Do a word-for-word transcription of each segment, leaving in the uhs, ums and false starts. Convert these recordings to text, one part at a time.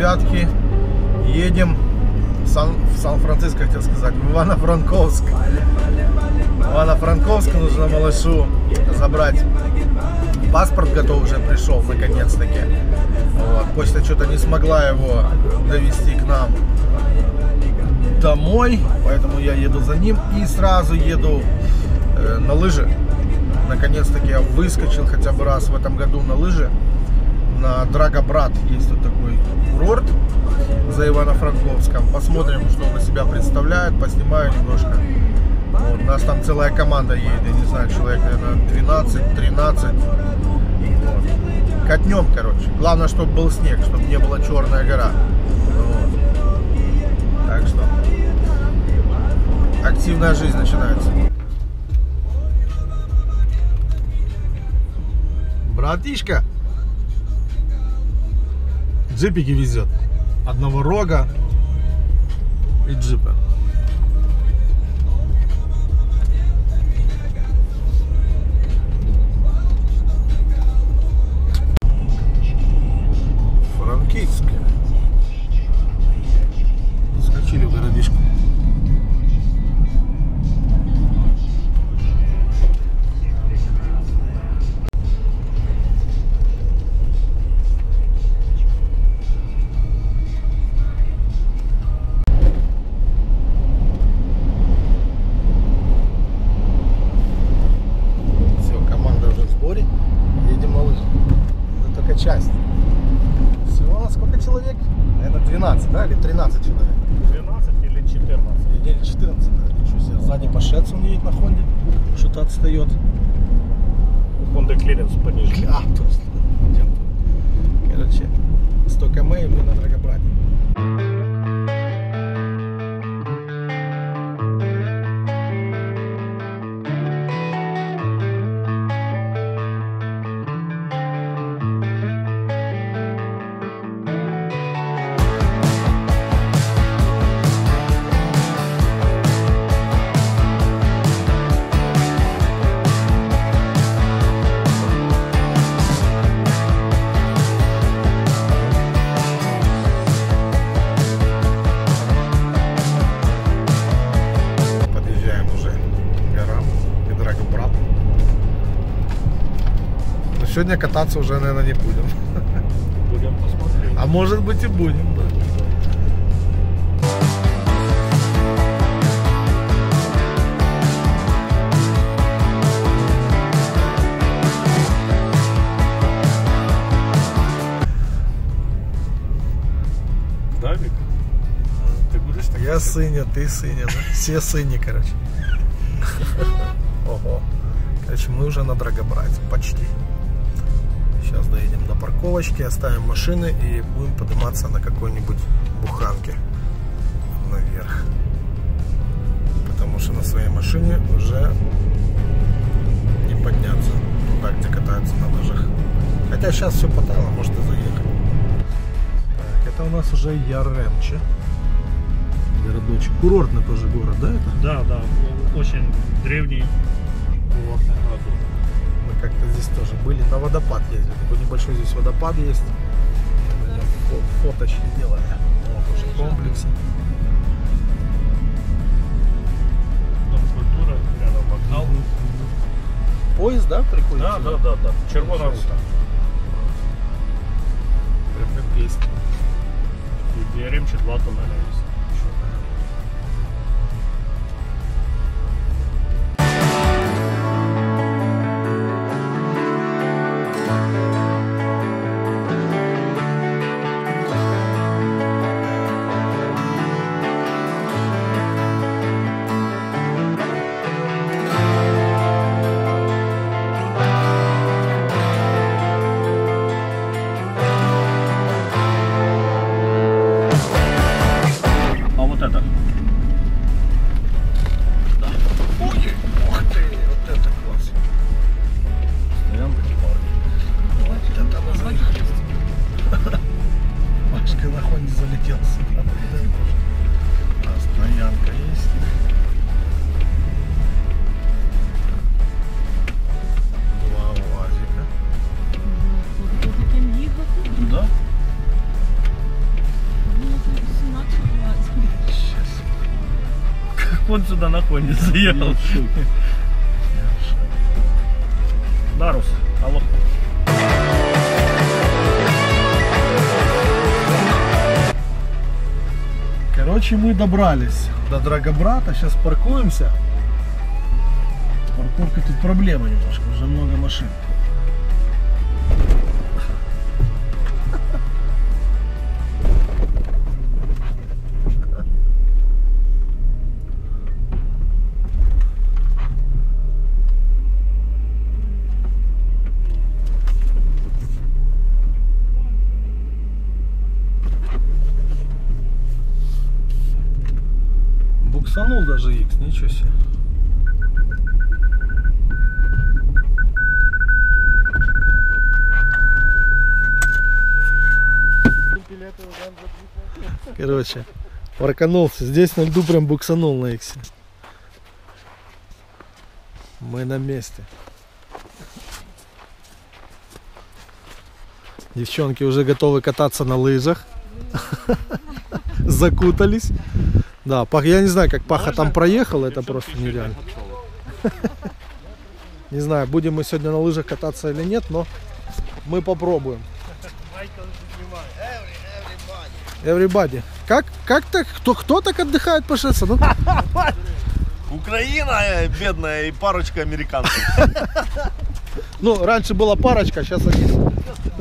ребятки, едем в, Сан, в Сан-Франциско, хотел сказать, в Ивано-Франковск. В Ивано-Франковск нужно малышу забрать. Паспорт готов, уже пришел, наконец-таки. Вот. Почта что-то не смогла его довести к нам домой, поэтому я еду за ним и сразу еду э, на лыжи. Наконец-таки я выскочил хотя бы раз в этом году на лыжи. На Драгобрат есть вот такой курорт за Ивано-Франковском. Посмотрим, что он из себя представляет, поснимаю немножко. Вот, у нас там целая команда едет, я не знаю, человек, наверное, двенадцать-тринадцать. Вот. Катнем, короче. Главное, чтобы был снег, чтобы не была черная гора. Вот. Так что активная жизнь начинается. Братишка джипики везет. Одного рога и джипа. Франкивск. Скочили в городишко. Часть. Всего сколько человек? Наверное, двенадцать, да? Или тринадцать человек? двенадцать или четырнадцать? Или четырнадцать, да? Ничего себе. Сзади Пашец он едет на Хонде. Что-то отстает. У Хонды клиренс пониже. А, точно. Короче, сто километров и мы на Драгобрате. Сегодня кататься уже, наверное, не будем. Будем посмотреть. А может быть и будем, да. Да, Вик? Ты будешь так? Я сыня, ты сыня, да? Все сыни, короче. Ого. Короче, мы уже на Драгобрате, почти. Сейчас доедем до парковочки, оставим машины и будем подниматься на какой-нибудь буханке наверх. Потому что на своей машине уже не подняться туда, где катаются на лыжах. Хотя сейчас все потало, может и заехать. Так, это у нас уже Яремче. Городочек. Курортный тоже город, да, это? Да, да. Очень древний курортный городок. Мы как-то здесь тоже были, на водопад ездили. Такой небольшой здесь водопад есть. Фоточки делали. Вот уже комплексы. Дом культуры, рядом вокзал. Поезд, да, приходит? Да, да, да, да. Червона рута. Прям как песня. И в Яремче два туннеля есть. он сюда на Хонде заехал. Дарус, алло. Короче, мы добрались до Драгобрата, сейчас паркуемся. Парковка тут проблема немножко, уже много машин. Буксанул даже X, ничего себе. Короче, парканулся. Здесь на льду прям буксанул на Иксе. Мы на месте. Девчонки уже готовы кататься на лыжах. Закутались. Да, я не знаю, как Паха там проехал, это просто нереально. Не знаю, будем мы сегодня на лыжах кататься или нет, но мы попробуем. Everybody. Как, как так? Кто, кто так отдыхает по шоссе? Ну... Украина бедная и парочка американцев. Ну, раньше была парочка, сейчас один.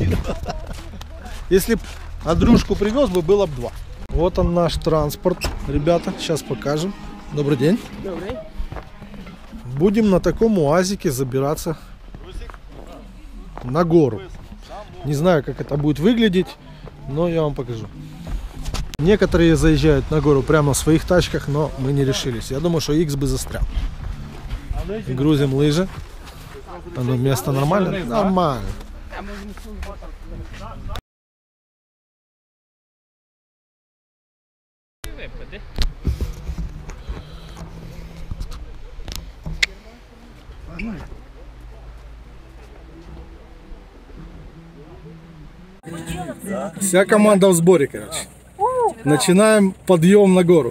Если б Андрюшку привез бы, было бы два. Вот он наш транспорт. Ребята, сейчас покажем. Добрый день. Добрый. Будем на таком уазике забираться на гору. Не знаю, как это будет выглядеть, но я вам покажу. Некоторые заезжают на гору прямо в своих тачках, но мы не решились. Я думаю, что X бы застрял. Грузим лыжи. Оно место нормально? Нормально. Вся команда в сборе, короче. Начинаем подъем на гору.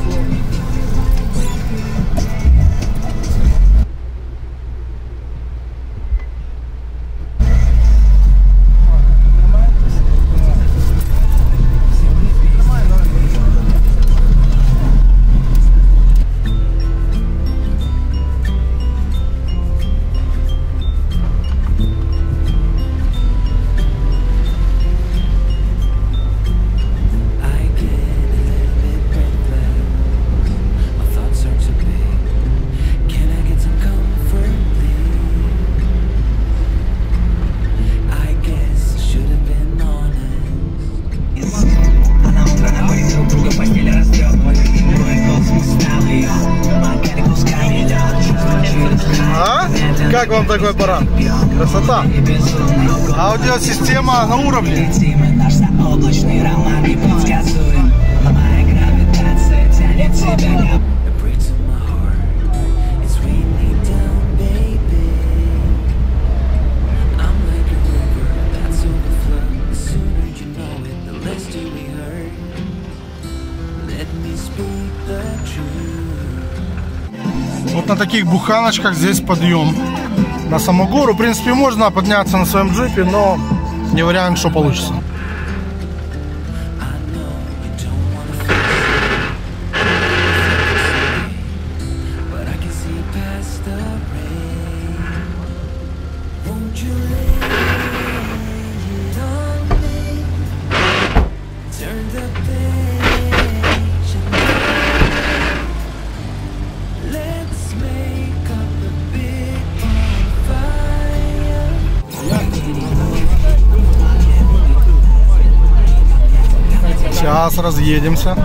Как вам такой аппарат? Красота! Аудиосистема на уровне. Вот на таких буханочках здесь подъем на саму гору. В принципе, можно подняться на своем джипе, но не вариант, что получится. Сейчас разъедемся.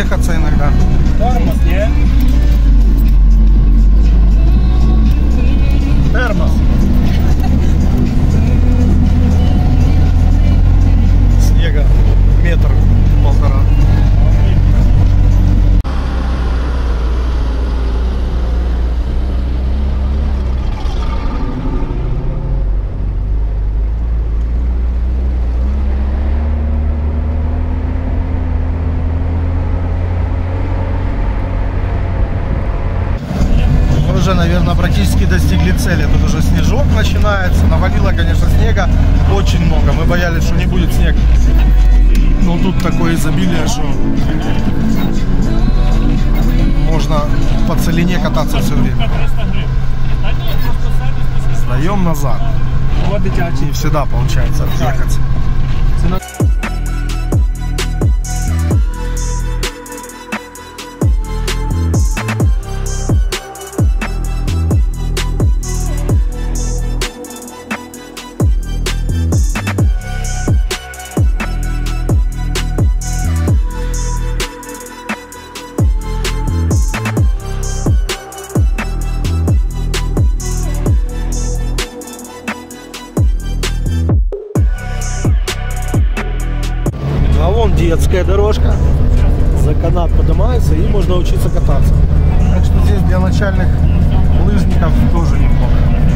разъехаться иногда. Тормоз, не? Термос. Снега метр, полтора. Уже, наверное, практически достигли цели. Тут уже снежок начинается. Навалило, конечно, снега очень много. Мы боялись, что не будет снега. Но тут такое изобилие, что можно по целине кататься все время. Сдаем назад. Не всегда получается отъехать. Детская дорожка, за канат поднимается и можно учиться кататься. Так что здесь для начальных лыжников тоже неплохо.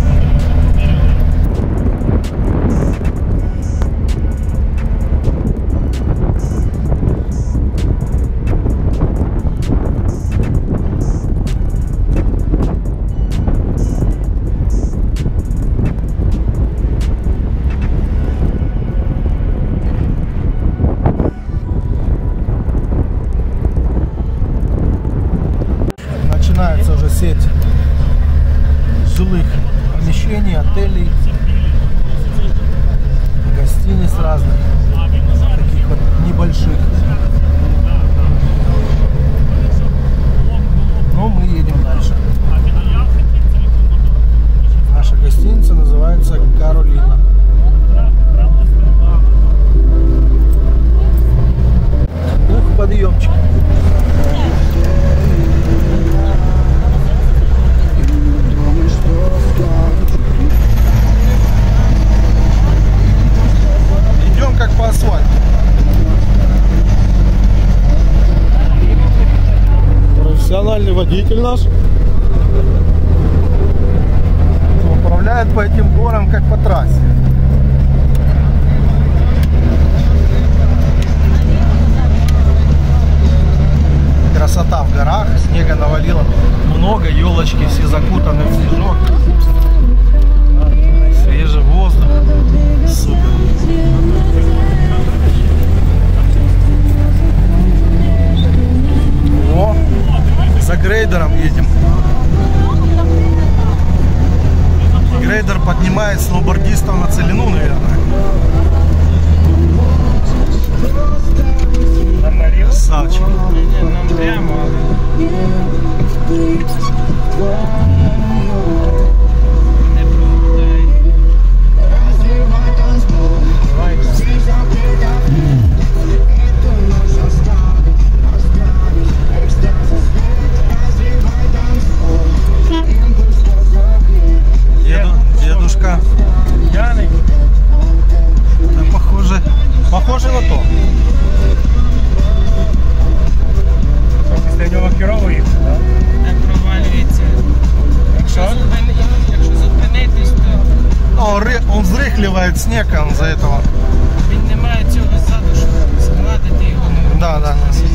Начинается уже сеть жилых помещений, отелей, гостиниц разных, таких вот небольших. Но мы едем дальше. Наша гостиница называется Каролина. Ух, подъемчик. Идем как по асфальту. Профессиональный водитель наш управляет по этим горам как по трассе. Красота в горах, снега навалило много, елочки все закутаны в снежок. Свежий воздух, супер. О, за грейдером едем. Грейдер поднимает сноубордистов на целину, наверное. Красавчик. Нам прямо. Деду, дедушка. Яник. Да, похоже, похоже на то. Після нього херово їхати, так? Так провалюється. Якщо, Що? зупини... Якщо зупинитись, то А, он, ры- он взрыхливает снег, он за этого. він не має цього ззаду, щоб складати його. Да, да.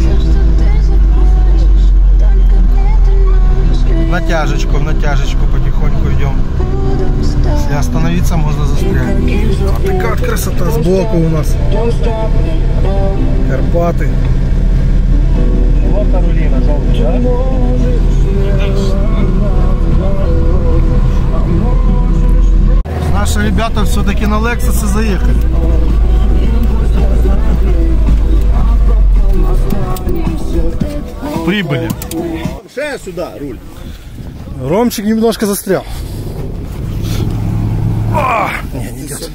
Натяжечку, в натяжечку потихоньку идем. Если остановиться, можно застрять. А такая вот красота сбоку у нас. Карпаты. Село Кароліна, жовтий, так? Наши ребята все-таки на Lexus заехали. Прибыли. Шея сюда, руль. Ромчик немножко застрял. А, не, не идет.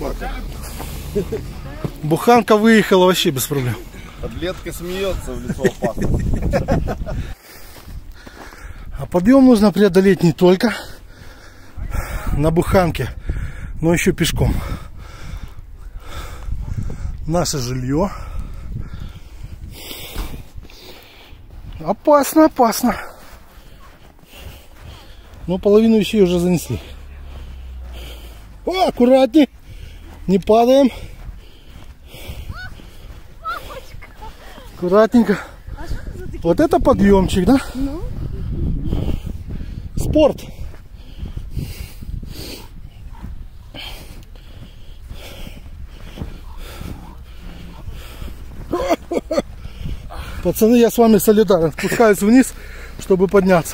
Буханка выехала вообще без проблем. Подлетка смеется в лицо опасно. А подъем нужно преодолеть не только на буханке, но еще пешком. Наше жилье. Опасно, опасно. Но половину вещей уже занесли. О, аккуратней. Не падаем. Аккуратненько. Вот это подъемчик, да? Ну. Спорт. Пацаны, я с вами солидарен. Спускаюсь вниз, чтобы подняться.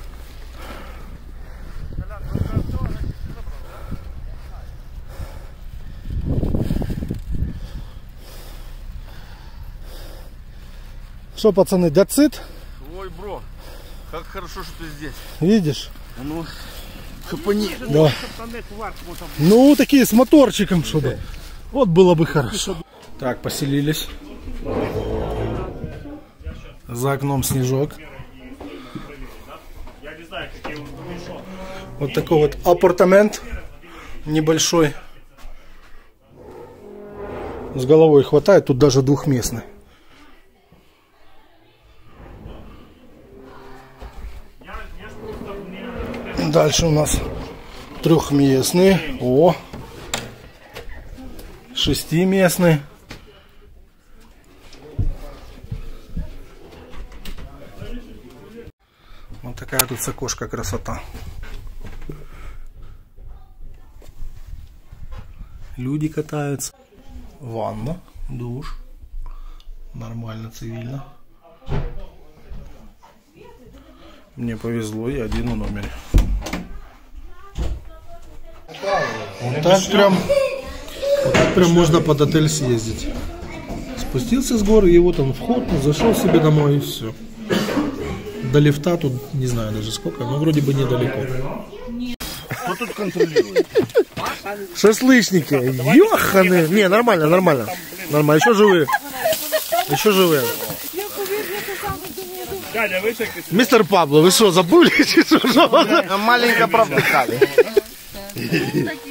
Что, пацаны, that's it? Ой, бро, как хорошо, что ты здесь. Видишь? Ну, хапани. Да. Ну, такие с моторчиком, чтобы. Вот было бы хорошо. Так, поселились. За окном снежок. Вот такой вот апартамент небольшой. С головой хватает, тут даже двухместный. Дальше у нас трехместный. О! Шестиместный. Вот такая тут с окошка красота. Люди катаются. Ванна, душ. Нормально, цивильно. Мне повезло, я один в номере. Вот так прям, вот так прям можно под отель съездить. Спустился с горы, и вот он вход, зашел себе домой и все. До лифта тут не знаю даже сколько, но вроде бы недалеко. Кто тут контролирует? Шашлычники, ёханы. Не, нормально, нормально. Нормально, еще живые. Еще живые. Мистер Пабло, вы что, забыли? Маленько провтыкали.